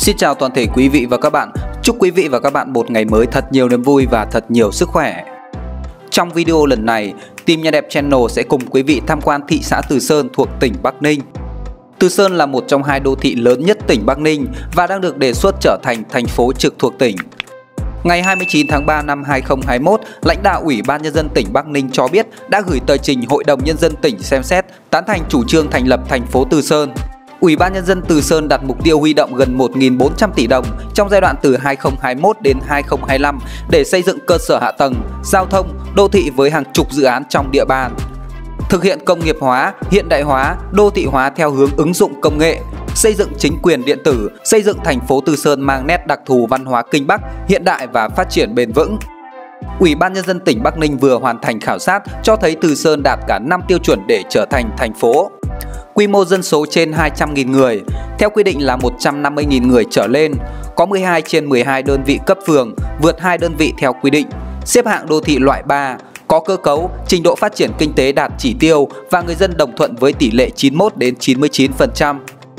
Xin chào toàn thể quý vị và các bạn. Chúc quý vị và các bạn một ngày mới thật nhiều niềm vui và thật nhiều sức khỏe. Trong video lần này, team Nhà Đẹp Channel sẽ cùng quý vị tham quan thị xã Từ Sơn thuộc tỉnh Bắc Ninh. Từ Sơn là một trong hai đô thị lớn nhất tỉnh Bắc Ninh và đang được đề xuất trở thành thành phố trực thuộc tỉnh. Ngày 29 tháng 3 năm 2021, lãnh đạo Ủy ban Nhân dân tỉnh Bắc Ninh cho biết đã gửi tờ trình Hội đồng Nhân dân tỉnh xem xét tán thành chủ trương thành lập thành phố Từ Sơn. Ủy ban Nhân dân Từ Sơn đặt mục tiêu huy động gần 1.400 tỷ đồng trong giai đoạn từ 2021 đến 2025 để xây dựng cơ sở hạ tầng, giao thông, đô thị với hàng chục dự án trong địa bàn. Thực hiện công nghiệp hóa, hiện đại hóa, đô thị hóa theo hướng ứng dụng công nghệ, xây dựng chính quyền điện tử, xây dựng thành phố Từ Sơn mang nét đặc thù văn hóa Kinh Bắc, hiện đại và phát triển bền vững. Ủy ban Nhân dân tỉnh Bắc Ninh vừa hoàn thành khảo sát cho thấy Từ Sơn đạt cả 5 tiêu chuẩn để trở thành thành phố. Quy mô dân số trên 200.000 người, theo quy định là 150.000 người trở lên, có 12 trên 12 đơn vị cấp phường, vượt 2 đơn vị theo quy định, xếp hạng đô thị loại 3, có cơ cấu, trình độ phát triển kinh tế đạt chỉ tiêu và người dân đồng thuận với tỷ lệ 91 đến 99%.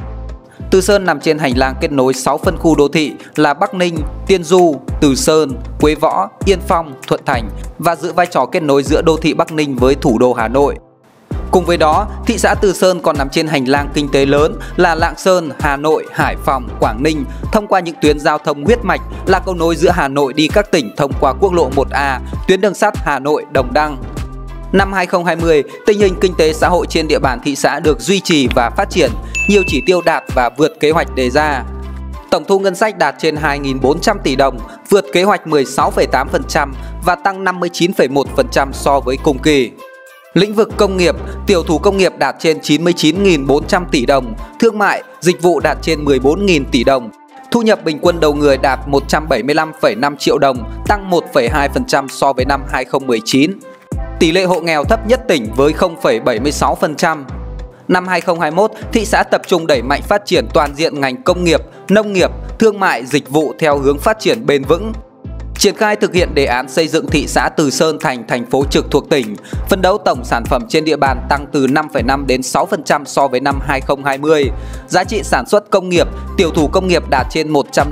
Từ Sơn nằm trên hành lang kết nối 6 phân khu đô thị là Bắc Ninh, Tiên Du, Từ Sơn, Quế Võ, Yên Phong, Thuận Thành và giữ vai trò kết nối giữa đô thị Bắc Ninh với thủ đô Hà Nội. Cùng với đó, thị xã Từ Sơn còn nằm trên hành lang kinh tế lớn là Lạng Sơn, Hà Nội, Hải Phòng, Quảng Ninh thông qua những tuyến giao thông huyết mạch là cầu nối giữa Hà Nội đi các tỉnh thông qua quốc lộ 1A, tuyến đường sắt Hà Nội - Đồng Đăng. Năm 2020, tình hình kinh tế xã hội trên địa bàn thị xã được duy trì và phát triển, nhiều chỉ tiêu đạt và vượt kế hoạch đề ra. Tổng thu ngân sách đạt trên 2.400 tỷ đồng, vượt kế hoạch 16,8% và tăng 59,1% so với cùng kỳ. Lĩnh vực công nghiệp, tiểu thủ công nghiệp đạt trên 99.400 tỷ đồng, thương mại, dịch vụ đạt trên 14.000 tỷ đồng. Thu nhập bình quân đầu người đạt 175,5 triệu đồng, tăng 1,2% so với năm 2019. Tỷ lệ hộ nghèo thấp nhất tỉnh với 0,76%. Năm 2021, thị xã tập trung đẩy mạnh phát triển toàn diện ngành công nghiệp, nông nghiệp, thương mại, dịch vụ theo hướng phát triển bền vững. Triển khai thực hiện đề án xây dựng thị xã Từ Sơn thành thành phố trực thuộc tỉnh, phấn đấu tổng sản phẩm trên địa bàn tăng từ 5,5 đến 6% so với năm 2020. Giá trị sản xuất công nghiệp, tiểu thủ công nghiệp đạt trên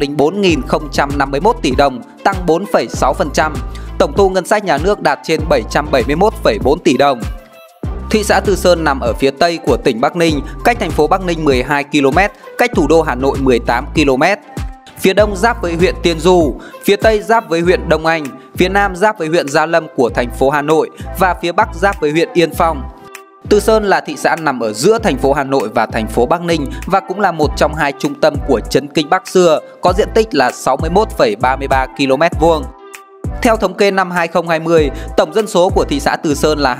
104.051 tỷ đồng, tăng 4,6%. Tổng thu ngân sách nhà nước đạt trên 771,4 tỷ đồng. Thị xã Từ Sơn nằm ở phía tây của tỉnh Bắc Ninh, cách thành phố Bắc Ninh 12 km, cách thủ đô Hà Nội 18 km. Phía đông giáp với huyện Tiên Du, phía tây giáp với huyện Đông Anh, phía nam giáp với huyện Gia Lâm của thành phố Hà Nội và phía bắc giáp với huyện Yên Phong. Từ Sơn là thị xã nằm ở giữa thành phố Hà Nội và thành phố Bắc Ninh và cũng là một trong hai trung tâm của trấn Kinh Bắc xưa, có diện tích là 61,33 km². Theo thống kê năm 2020, tổng dân số của thị xã Từ Sơn là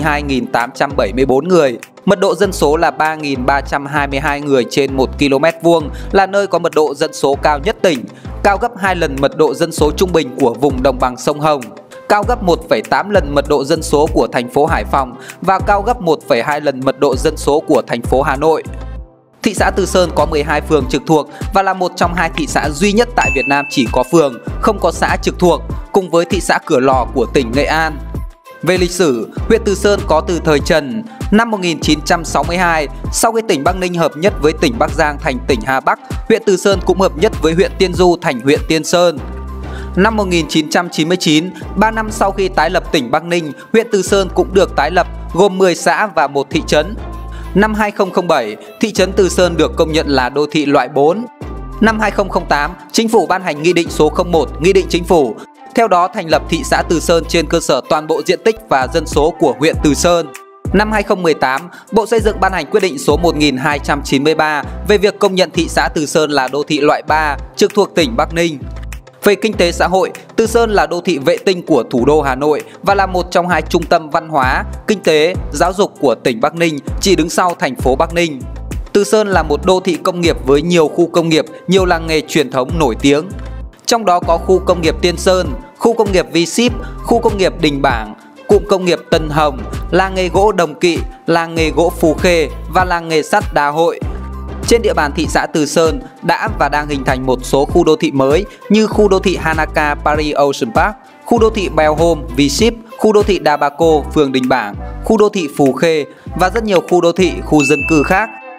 202.874 người. Mật độ dân số là 3.322 người trên 1 km², là nơi có mật độ dân số cao nhất tỉnh, cao gấp 2 lần mật độ dân số trung bình của vùng đồng bằng sông Hồng, cao gấp 1,8 lần mật độ dân số của thành phố Hải Phòng và cao gấp 1,2 lần mật độ dân số của thành phố Hà Nội. Thị xã Từ Sơn có 12 phường trực thuộc và là một trong hai thị xã duy nhất tại Việt Nam chỉ có phường, không có xã trực thuộc, cùng với thị xã Cửa Lò của tỉnh Nghệ An. Về lịch sử, huyện Từ Sơn có từ thời Trần. Năm 1962, sau khi tỉnh Bắc Ninh hợp nhất với tỉnh Bắc Giang thành tỉnh Hà Bắc, huyện Từ Sơn cũng hợp nhất với huyện Tiên Du thành huyện Tiên Sơn. Năm 1999, 3 năm sau khi tái lập tỉnh Bắc Ninh, huyện Từ Sơn cũng được tái lập, gồm 10 xã và 1 thị trấn. Năm 2007, thị trấn Từ Sơn được công nhận là đô thị loại 4. Năm 2008, Chính phủ ban hành Nghị định số 01, Nghị định Chính phủ. Theo đó thành lập thị xã Từ Sơn trên cơ sở toàn bộ diện tích và dân số của huyện Từ Sơn. Năm 2018, Bộ Xây dựng ban hành quyết định số 1293 về việc công nhận thị xã Từ Sơn là đô thị loại 3 trực thuộc tỉnh Bắc Ninh. Về kinh tế xã hội, Từ Sơn là đô thị vệ tinh của thủ đô Hà Nội và là một trong hai trung tâm văn hóa, kinh tế, giáo dục của tỉnh Bắc Ninh, chỉ đứng sau thành phố Bắc Ninh. Từ Sơn là một đô thị công nghiệp với nhiều khu công nghiệp, nhiều làng nghề truyền thống nổi tiếng. Trong đó có khu công nghiệp Tiên Sơn, khu công nghiệp V-Ship, khu công nghiệp Đình Bảng, cụm công nghiệp Tân Hồng, làng nghề gỗ Đồng Kỵ, làng nghề gỗ Phú Khê và làng nghề sắt Đà Hội. Trên địa bàn thị xã Từ Sơn đã và đang hình thành một số khu đô thị mới như khu đô thị Hanaka Paris Ocean Park, khu đô thị Bell Home V-Ship, khu đô thị Đà Bà Cô, phường Đình Bảng, khu đô thị Phú Khê và rất nhiều khu đô thị, khu dân cư khác.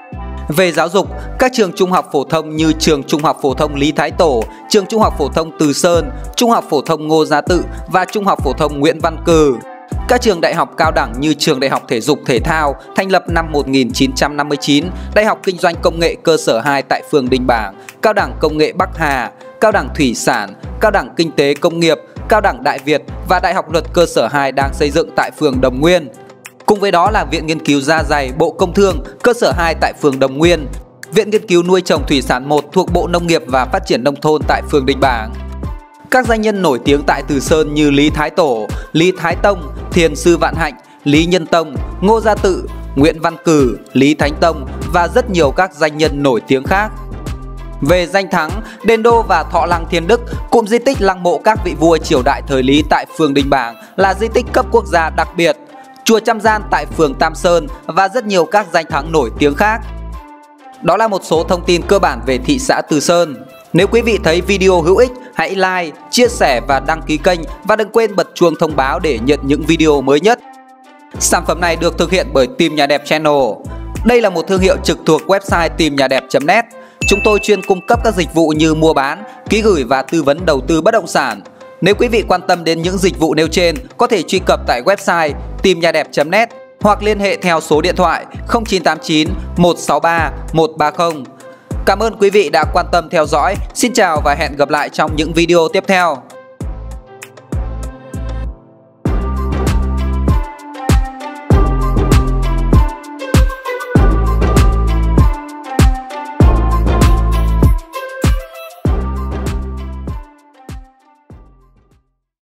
Về giáo dục, các trường trung học phổ thông như trường Trung học phổ thông Lý Thái Tổ, trường Trung học phổ thông Từ Sơn, Trung học phổ thông Ngô Gia Tự và Trung học phổ thông Nguyễn Văn Cừ. Các trường đại học cao đẳng như Trường Đại học Thể dục Thể thao thành lập năm 1959, Đại học Kinh doanh Công nghệ cơ sở 2 tại phường Đình Bảng, Cao đẳng Công nghệ Bắc Hà, Cao đẳng Thủy sản, Cao đẳng Kinh tế Công nghiệp, Cao đẳng Đại Việt và Đại học Luật cơ sở 2 đang xây dựng tại phường Đồng Nguyên. Cùng với đó là Viện Nghiên cứu Da dày Bộ Công Thương cơ sở 2 tại phường Đồng Nguyên, Viện Nghiên cứu Nuôi trồng Thủy sản 1 thuộc Bộ Nông nghiệp và Phát triển Nông thôn tại phường Đình Bảng. Các danh nhân nổi tiếng tại Từ Sơn như Lý Thái Tổ, Lý Thái Tông, Thiền sư Vạn Hạnh, Lý Nhân Tông, Ngô Gia Tự, Nguyễn Văn Cừ, Lý Thánh Tông và rất nhiều các danh nhân nổi tiếng khác. Về danh thắng, đền Đô và Thọ Lăng Thiên Đức, cụm di tích lăng mộ các vị vua triều đại thời Lý tại phường Đình Bảng là di tích cấp quốc gia đặc biệt, chùa Trăm Gian tại phường Tam Sơn và rất nhiều các danh thắng nổi tiếng khác. Đó là một số thông tin cơ bản về thị xã Từ Sơn. Nếu quý vị thấy video hữu ích, hãy like, chia sẻ và đăng ký kênh và đừng quên bật chuông thông báo để nhận những video mới nhất. Sản phẩm này được thực hiện bởi Team Nhà Đẹp Channel. Đây là một thương hiệu trực thuộc website teamnhadep.net. Chúng tôi chuyên cung cấp các dịch vụ như mua bán, ký gửi và tư vấn đầu tư bất động sản. Nếu quý vị quan tâm đến những dịch vụ nêu trên, có thể truy cập tại website teamnhadep.net hoặc liên hệ theo số điện thoại 0989 163 130. Cảm ơn quý vị đã quan tâm theo dõi. Xin chào và hẹn gặp lại trong những video tiếp theo.